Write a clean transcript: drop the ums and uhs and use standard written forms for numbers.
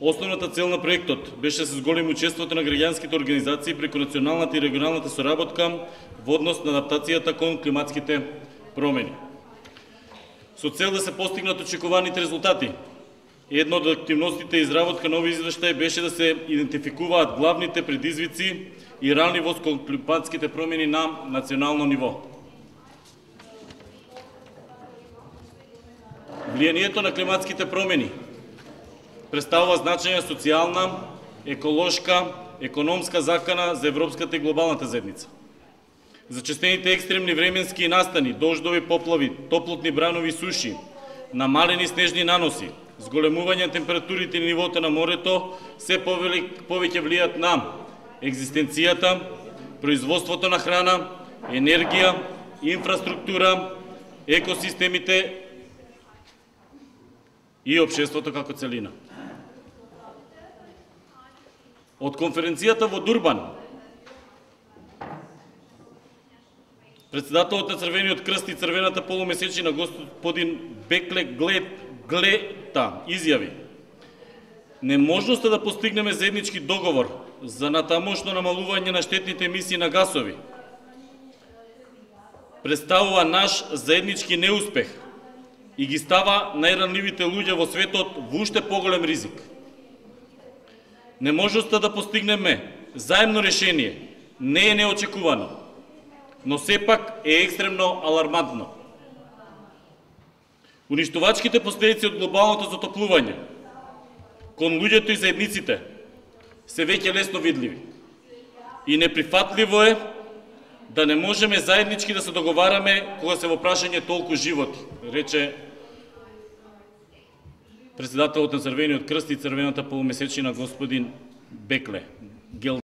Основната цел на проектот беше да се зголеми учеството на граѓанските организации преку националната и регионалната соработка во однос на адаптацијата кон климатските промени. Со цел да се постигнат очекуваните резултати, една од активностите и изработка на овој извештај беше да се идентификуваат главните предизвици и ранливост кон климатските промени на национално ниво. Влијанието на климатските промени представува значајна социјална, еколошка, економска закана за европската и глобалната заедница. Зачестените екстремни временски настани, дождови, поплави, топлотни бранови суши, намалени снежни наноси, зголемување на температурите и нивото на морето се повеќе влијат на екзистенцијата, производството на храна, енергија, инфраструктура, екосистемите и општеството како целина. Од конференцијата во Дурбан, председателот на Црвениот крст и Црвената полумесечина господин Бекле Глета изјави: неможноста да постигнеме заеднички договор за натамошно намалување на штетните емисии на гасови представува наш заеднички неуспех и ги става најранливите луѓе во светот во уште поголем ризик. Неможноста да постигнеме заемно решение не е неочекувано, но сепак е екстремно алармантно. Уништувачките последици од глобалното затоплување кон луѓето и заедниците се веќе лесно видливи. И неприфатливо е да не можеме заеднички да се договараме кога се во прашање толку животи, рече председателот на Црвениот крст и Црвената полумесечина господин Бекле.